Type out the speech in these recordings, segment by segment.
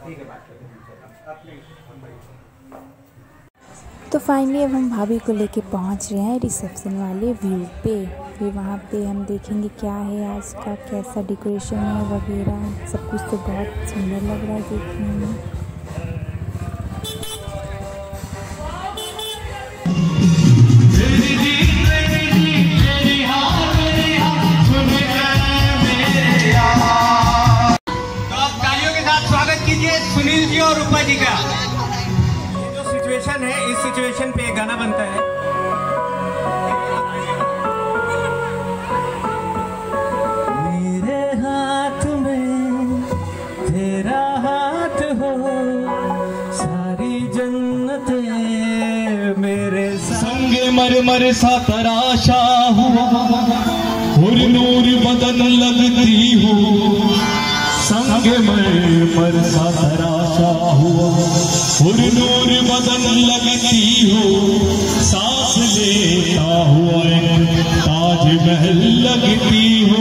तो फाइनली अब हम भाभी को लेके पहुंच रहे हैं रिसेप्शन वाले व्यू पे। फिर वहाँ पे हम देखेंगे क्या है आज का, कैसा डेकोरेशन है वगैरह सब कुछ। तो बहुत सुंदर लग रहा है देखने में। तो आप तालियों के साथ स्वागत कीजिए सुनील जी और रूपा जी का। सिचुएशन है, इस सिचुएशन पे गाना बनता है। मेरे हाथ में तेरा हाथ हो, सारी जन्नतें मेरे संग मर मर सा तराशा हुआ, हुर नूर बदन लगती हो। संग मर सा तराशा हुआ, हुर नूर बदन लगती हो। सांस लेता हुआ ताजमहल लगती हो।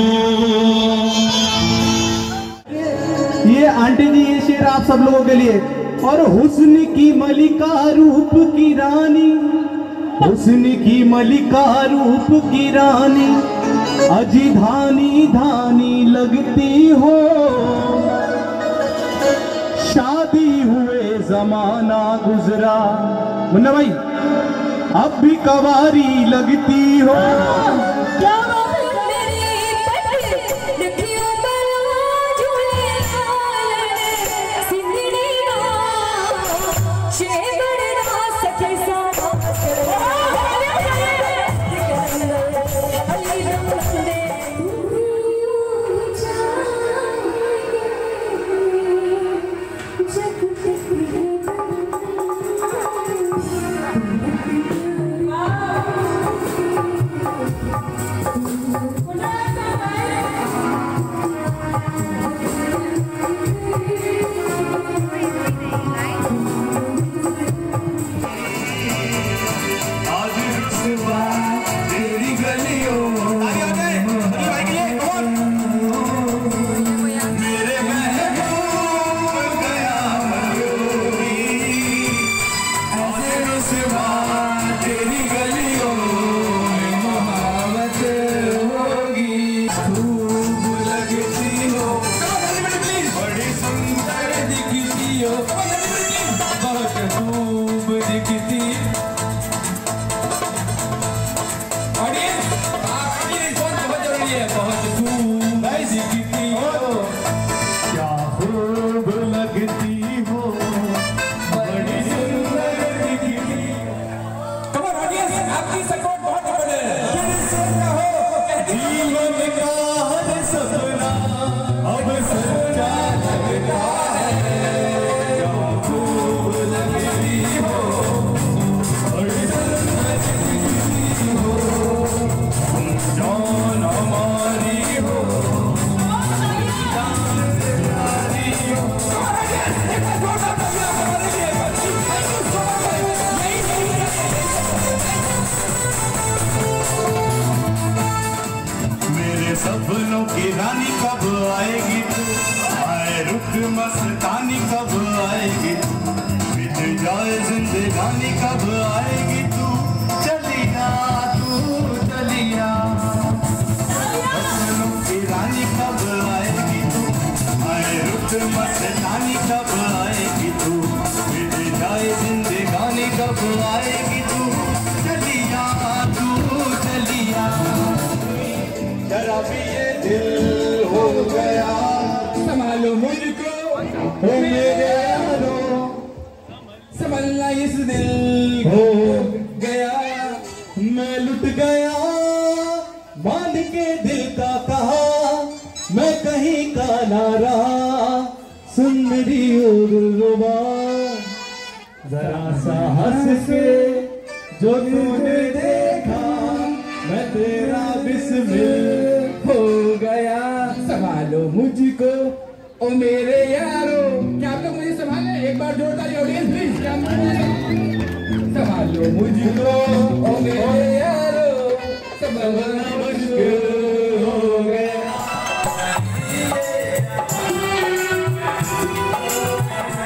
ये आंटी जी, ये शेर आप सब लोगों के लिए। और हुस्न की मलिका रूप की रानी, हुस्न की मलिका रूप की रानी, अजी धानी धानी लगती हो। शादी हुए जमाना गुजरा, मुन्ना भाई अब भी कवारी लगती हो। सपनों की रानी कब आएगी तू, आए रुख मस्तानी कब आएगी तू, बीत जाए जिंदगानी कब आएगी तू, चलिया तू चलिया। सपनों की रानी कब आएगी तू, आए रुख मस्तानी कब आएगी तू, बीत जाए जिंदगानी कब आएगी तू, चलिया तू चलिया। जरा भी ये दिल हो गया, संभालो मुझको हो मेरे यारो, संभलना इस दिल हो गया। मैं लुट गया बांध के दिल का कहा, मैं कहीं का ना रहा, सुन मेरी दिलरुबा। जरा सा हंस के जो तूने देखा, मैं तेरा बिस्मिल हो गया। संभालो मुझको ओ मेरे यारो। क्या आप लोग मुझे संभाले? एक बार जोरदार ऑडियंस प्लीज। क्या संभालो मुझको ओ मेरे यारो, संभालना मुश्किल हो गया।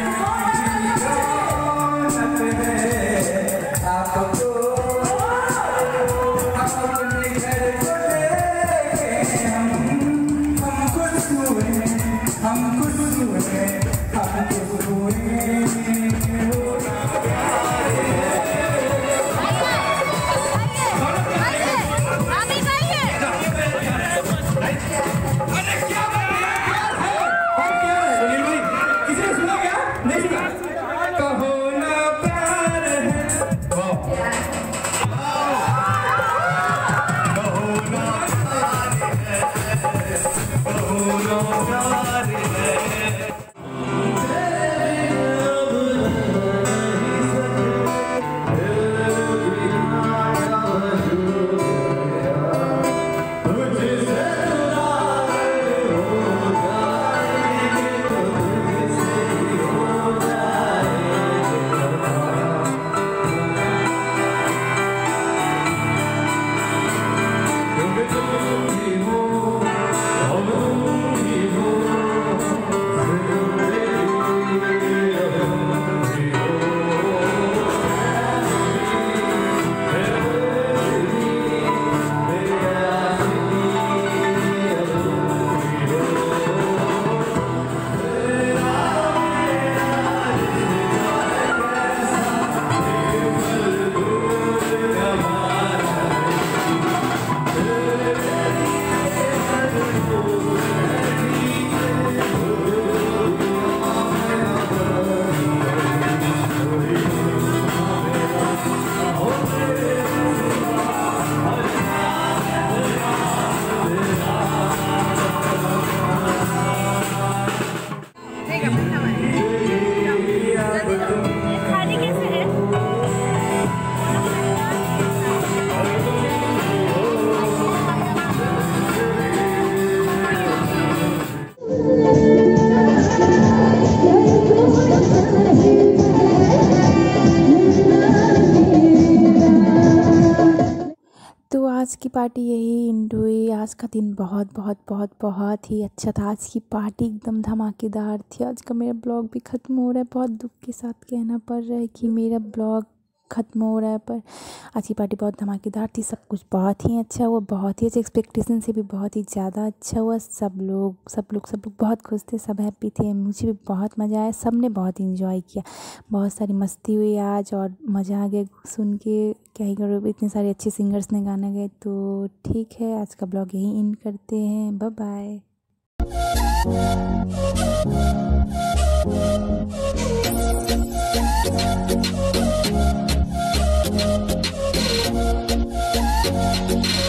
आज की पार्टी यही एंड हुई। आज का दिन बहुत बहुत बहुत बहुत ही अच्छा था। आज की पार्टी एकदम धमाकेदार थी। आज का मेरा ब्लॉग भी ख़त्म हो रहा है। बहुत दुख के साथ कहना पड़ रहा है कि मेरा ब्लॉग ख़त्म हो रहा है, पर आज की पार्टी बहुत धमाकेदार थी। सब कुछ बहुत ही अच्छा हुआ, बहुत ही अच्छे, एक्सपेक्टेशन से भी बहुत ही ज़्यादा अच्छा हुआ। सब लोग बहुत खुश थे, सब हैप्पी थे। मुझे भी बहुत मज़ा आया, सब ने बहुत इंजॉय किया, बहुत सारी मस्ती हुई आज और मज़ा आ गया सुन के। क्या ही करो, इतने सारे अच्छे सिंगर्स ने गाना गाए। तो ठीक है, आज का ब्लॉग यहीं एंड करते हैं। Bye bye.